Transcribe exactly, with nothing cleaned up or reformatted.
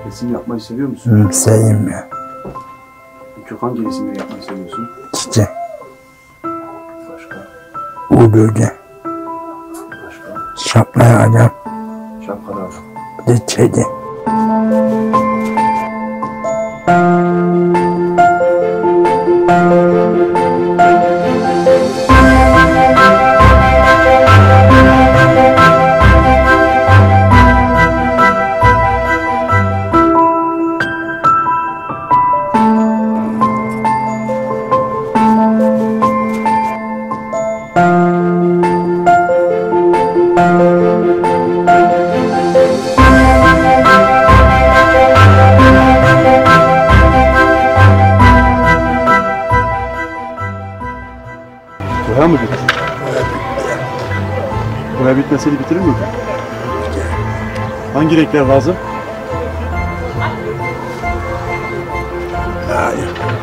Resim yapmayı seviyor musun? Hı, seveyim ya. Çok hangi resimleri yapmayı seviyorsun? Çiçek, Başka? uğur böceği, Başka? şapkaya adam, Şapkalar. bir de kedi. Boya mı bitti? Boya bitmeseydi bitirir miydin? Hangi renkler lazım? Hayır.